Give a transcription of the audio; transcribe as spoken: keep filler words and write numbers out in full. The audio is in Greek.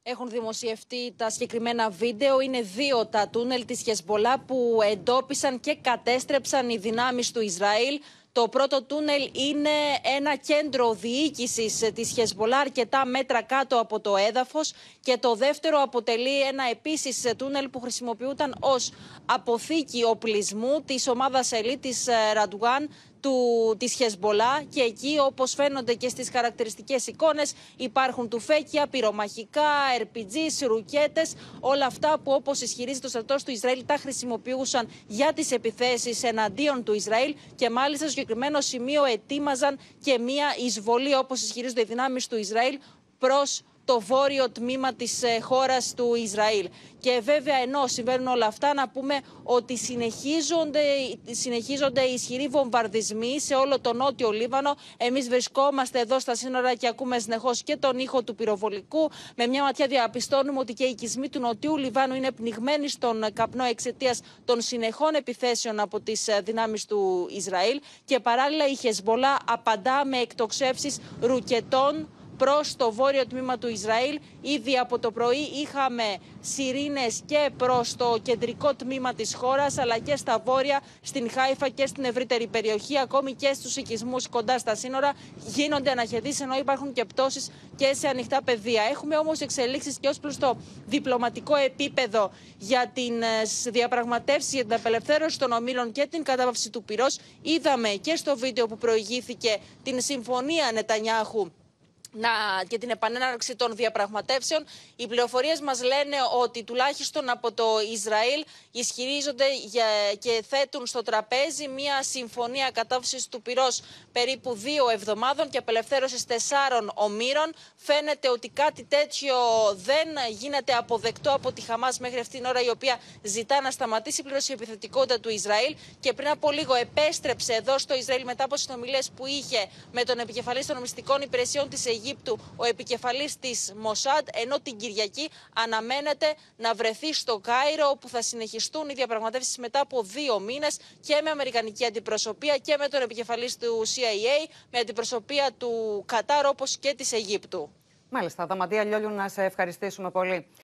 Έχουν δημοσιευτεί τα συγκεκριμένα βίντεο. Είναι δύο τα τούνελ της Χεσμπολά που εντόπισαν και κατέστρεψαν οι δυνάμεις του Ισραήλ. Το πρώτο τούνελ είναι ένα κέντρο διοίκησης της Χεσμπολά, αρκετά μέτρα κάτω από το έδαφος. Και το δεύτερο αποτελεί ένα επίσης τούνελ που χρησιμοποιούταν ως αποθήκη οπλισμού της ομάδας ελίτ της Ραντουγάν του, της Χεσμπολά, και εκεί, όπως φαίνονται και στις χαρακτηριστικές εικόνες, υπάρχουν τουφέκια, πυρομαχικά, αρ πι τζι, ρουκέτες, όλα αυτά που, όπως ισχυρίζεται το στρατός του Ισραήλ, τα χρησιμοποιούσαν για τις επιθέσεις εναντίον του Ισραήλ, και μάλιστα στο συγκεκριμένο σημείο ετοίμαζαν και μία εισβολή, όπως ισχυρίζονται οι δυνάμεις του Ισραήλ, προς το βόρειο τμήμα της χώρας του Ισραήλ. Και βέβαια, ενώ συμβαίνουν όλα αυτά, να πούμε ότι συνεχίζονται, συνεχίζονται οι ισχυροί βομβαρδισμοί σε όλο το νότιο Λίβανο. Εμείς βρισκόμαστε εδώ στα σύνορα και ακούμε συνεχώς και τον ήχο του πυροβολικού. Με μια ματιά διαπιστώνουμε ότι και οι οικισμοί του νοτιού Λιβάνου είναι πνιγμένοι στον καπνό εξαιτίας των συνεχών επιθέσεων από τις δυνάμεις του Ισραήλ. Και παράλληλα η Χεσμπολά απαντά με εκτοξεύσεις ρουκετών προς το βόρειο τμήμα του Ισραήλ. Ήδη από το πρωί είχαμε σιρήνες και προς το κεντρικό τμήμα της χώρας, αλλά και στα βόρεια, στην Χάιφα και στην ευρύτερη περιοχή, ακόμη και στους οικισμούς κοντά στα σύνορα γίνονται αναχαιτήσεις, ενώ υπάρχουν και πτώσεις και σε ανοιχτά πεδία. Έχουμε όμως εξελίξεις και ως προς το διπλωματικό επίπεδο για τις διαπραγματεύσεις για την απελευθέρωση των ομίλων και την κατάπαυση του πυρός. Είδαμε και στο βίντεο που προηγήθηκε την συμφωνία Νετανιάχου Να, και την επανέναρξη των διαπραγματεύσεων. Οι πληροφορίες μας λένε ότι τουλάχιστον από το Ισραήλ ισχυρίζονται για, και θέτουν στο τραπέζι μια συμφωνία κατάψυσης του πυρός περίπου δύο εβδομάδων και απελευθέρωσης τεσσάρων ομήρων. Φαίνεται ότι κάτι τέτοιο δεν γίνεται αποδεκτό από τη Χαμάς μέχρι αυτήν την ώρα, η οποία ζητά να σταματήσει πλήρως η επιθετικότητα του Ισραήλ, και πριν από λίγο επέστρεψε εδώ στο Ισραήλ μετά από συνομιλίες που είχε με τον επικεφαλής των μυστικών υπηρεσιών της Αιγύπτου, ο επικεφαλής της Μοσάντ, ενώ την Κυριακή αναμένεται να βρεθεί στο Κάιρο, όπου θα συνεχιστούν οι διαπραγματεύσεις μετά από δύο μήνες και με αμερικανική αντιπροσωπεία και με τον επικεφαλής του σι άι έι, με αντιπροσωπεία του Κατάρ όπως και της Αιγύπτου. Μάλιστα, Δαματία Λιόλιου, να σε ευχαριστήσουμε πολύ.